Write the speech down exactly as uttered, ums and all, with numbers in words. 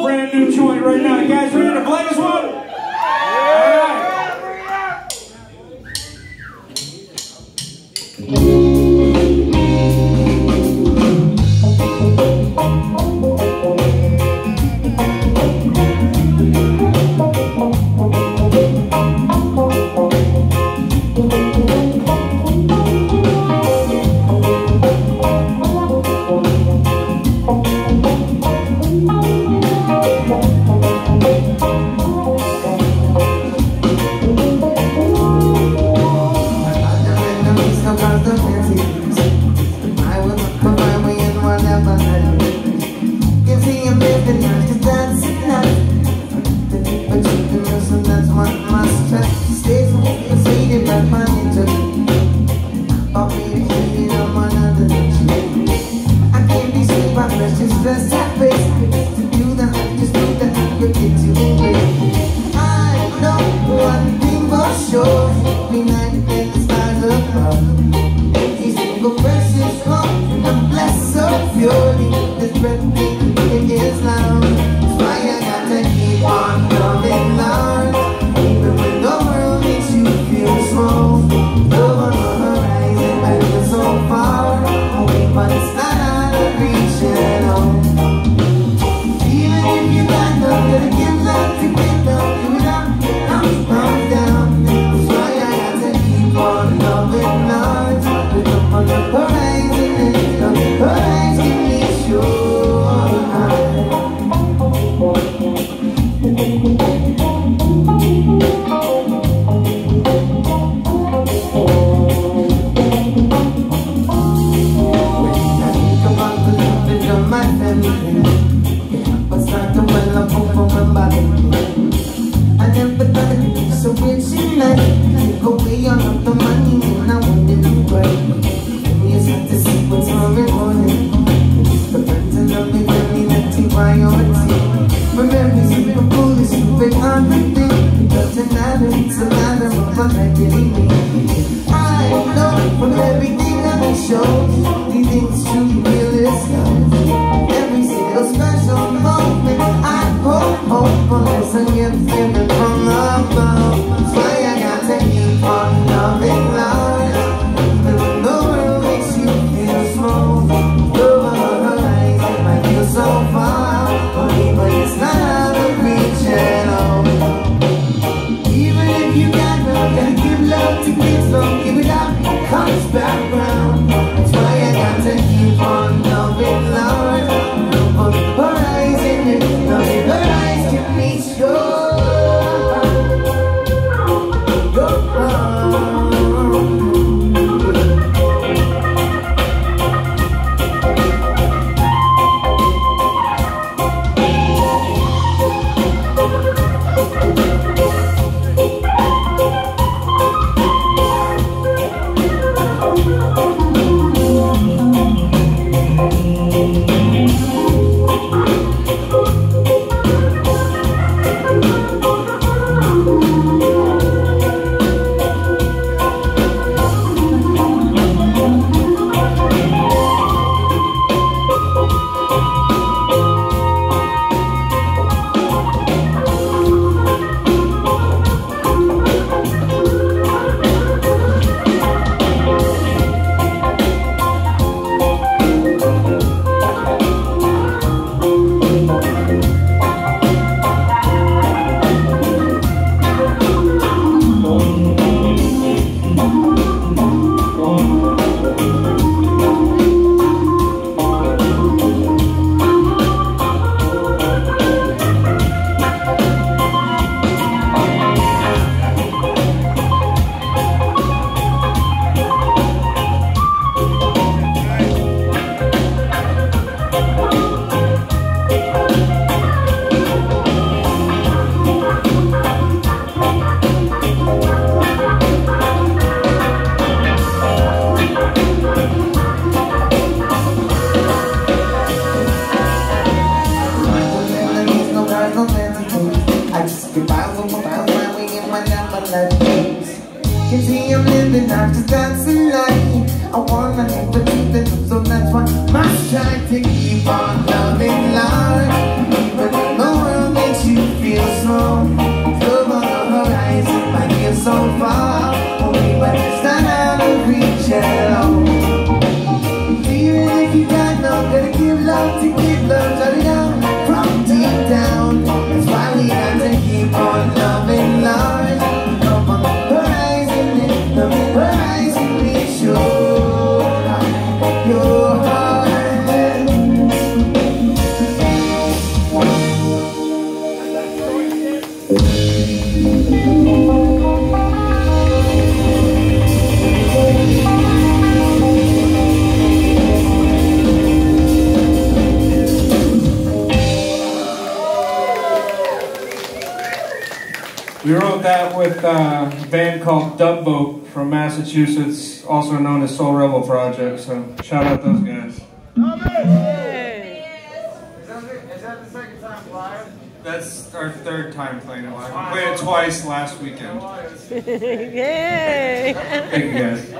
brand new joint right now. You guys ready to play this one? try to keep on loving life, even though We wrote that with uh, a band called Dubboat from Massachusetts, also known as Soul Rebel Project, so shout out those guys. Hey. Is that, the, is that the second time live? That's our third time playing it live. We played it twice last weekend. Yay! Thank you guys.